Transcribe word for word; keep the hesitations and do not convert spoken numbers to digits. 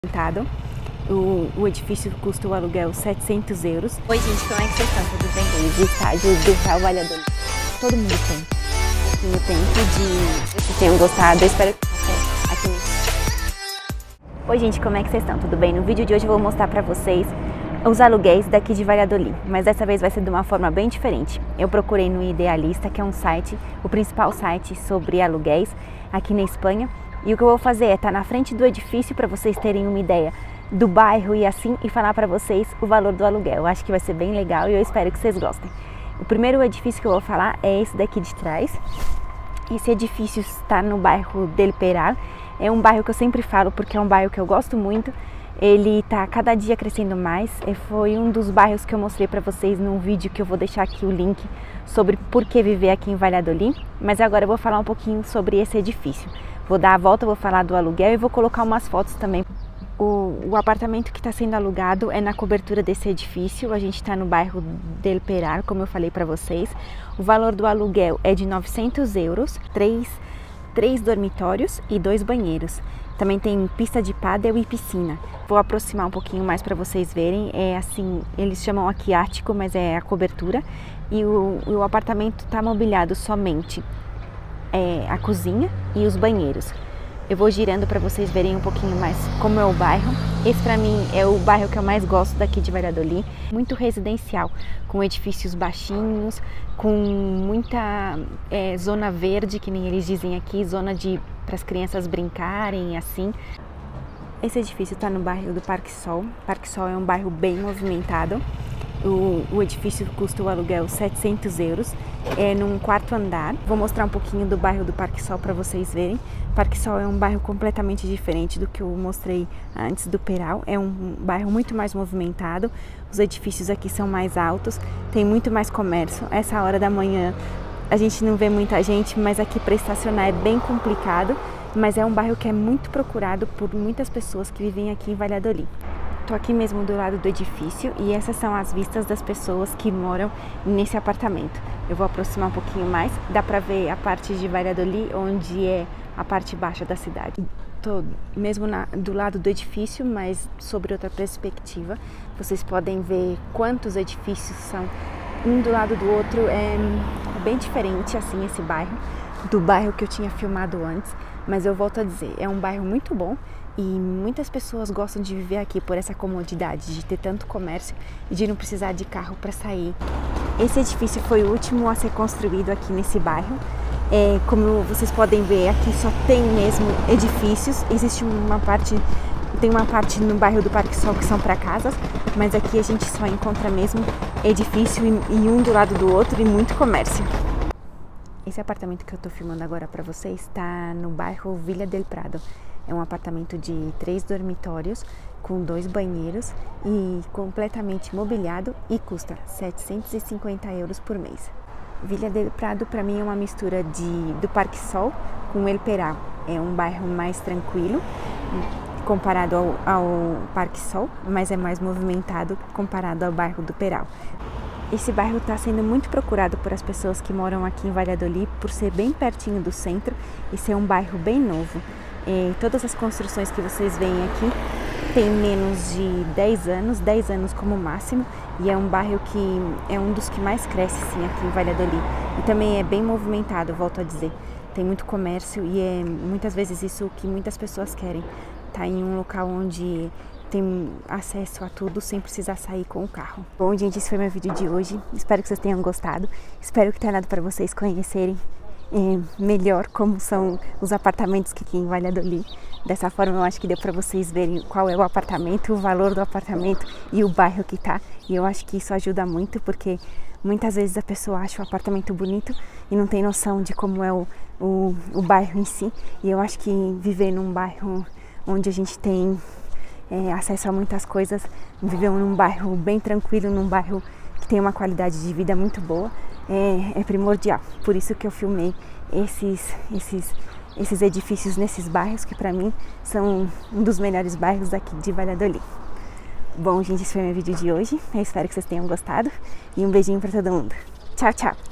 O, o edifício custa o aluguel setecentos euros. Oi gente, como é que vocês estão? Tudo bem? De estádio do trabalhador. Todo mundo tem. Tenho tempo de... Vocês tenham gostado, eu espero que vocês aqui. Oi gente, como é que vocês estão? Tudo bem? No vídeo de hoje eu vou mostrar pra vocês os aluguéis daqui de Valladolid, mas dessa vez vai ser de uma forma bem diferente. Eu procurei no Idealista, que é um site, o principal site sobre aluguéis aqui na Espanha, e o que eu vou fazer é estar na frente do edifício para vocês terem uma ideia do bairro e assim, e falar para vocês o valor do aluguel. Eu acho que vai ser bem legal e eu espero que vocês gostem. O primeiro edifício que eu vou falar é esse daqui de trás. Esse edifício está no bairro del Peral. É um bairro que eu sempre falo porque é um bairro que eu gosto muito. Ele está cada dia crescendo mais. E foi um dos bairros que eu mostrei para vocês num vídeo que eu vou deixar aqui o link sobre por que viver aqui em Valladolid. Mas agora eu vou falar um pouquinho sobre esse edifício. Vou dar a volta, vou falar do aluguel e vou colocar umas fotos também. O, o apartamento que está sendo alugado é na cobertura desse edifício. A gente está no bairro del Peral, como eu falei para vocês. O valor do aluguel é de novecentos euros, três, três dormitórios e dois banheiros. Também tem pista de pádel e piscina. Vou aproximar um pouquinho mais para vocês verem. É assim, eles chamam aqui ático, mas é a cobertura. E o, o apartamento está mobiliado somente é, a cozinha e os banheiros. Eu vou girando para vocês verem um pouquinho mais como é o bairro. Esse para mim é o bairro que eu mais gosto daqui de Valladolid. Muito residencial, com edifícios baixinhos, com muita é, zona verde, que nem eles dizem aqui, zona de para as crianças brincarem, assim. Esse edifício está no bairro do Parque Sol. Parque Sol é um bairro bem movimentado. O, o edifício custa o aluguel setecentos euros, é num quarto andar. Vou mostrar um pouquinho do bairro do Parque Sol para vocês verem. Parque Sol é um bairro completamente diferente do que eu mostrei antes do Peral. É um bairro muito mais movimentado, os edifícios aqui são mais altos, tem muito mais comércio. Essa hora da manhã a gente não vê muita gente, mas aqui para estacionar é bem complicado. Mas é um bairro que é muito procurado por muitas pessoas que vivem aqui em Valladolid. Estou aqui mesmo do lado do edifício e essas são as vistas das pessoas que moram nesse apartamento. Eu vou aproximar um pouquinho mais, dá para ver a parte de Valladolid, onde é a parte baixa da cidade. Estou mesmo na, do lado do edifício, mas sobre outra perspectiva. Vocês podem ver quantos edifícios são um do lado do outro. É bem diferente assim esse bairro, do bairro que eu tinha filmado antes. Mas eu volto a dizer, é um bairro muito bom. E muitas pessoas gostam de viver aqui por essa comodidade de ter tanto comércio e de não precisar de carro para sair. Esse edifício foi o último a ser construído aqui nesse bairro. É, como vocês podem ver, aqui só tem mesmo edifícios. Existe uma parte, tem uma parte no bairro do Parque Sol que são para casas, mas aqui a gente só encontra mesmo edifício e, e um do lado do outro e muito comércio. Esse apartamento que eu estou filmando agora para vocês está no bairro Villa del Prado. É um apartamento de três dormitórios com dois banheiros e completamente mobiliado e custa setecentos e cinquenta euros por mês. Villa del Prado para mim é uma mistura de, do Parque Sol com El Peral. É um bairro mais tranquilo comparado ao, ao Parque Sol, mas é mais movimentado comparado ao bairro do Peral. Esse bairro está sendo muito procurado por as pessoas que moram aqui em Valladolid por ser bem pertinho do centro e ser um bairro bem novo. E todas as construções que vocês veem aqui têm menos de dez anos, dez anos como máximo, e é um bairro que é um dos que mais cresce sim aqui em Valladolid. E também é bem movimentado, volto a dizer. Tem muito comércio e é muitas vezes isso que muitas pessoas querem. Tá em um local onde tem acesso a tudo sem precisar sair com o carro. Bom, gente, esse foi meu vídeo de hoje. Espero que vocês tenham gostado. Espero que tenha dado para vocês conhecerem é, melhor como são os apartamentos aqui em Valladolid. Dessa forma eu acho que deu para vocês verem qual é o apartamento, o valor do apartamento e o bairro que tá. E eu acho que isso ajuda muito, porque muitas vezes a pessoa acha o apartamento bonito e não tem noção de como é o, o, o bairro em si. E eu acho que viver num bairro onde a gente tem é, acesso a muitas coisas, viver num bairro bem tranquilo, num bairro que tem uma qualidade de vida muito boa, é, é primordial. Por isso que eu filmei esses, esses, esses edifícios nesses bairros, que para mim são um dos melhores bairros daqui de Valladolid. Bom, gente, esse foi meu vídeo de hoje. Eu espero que vocês tenham gostado e um beijinho para todo mundo. Tchau, tchau!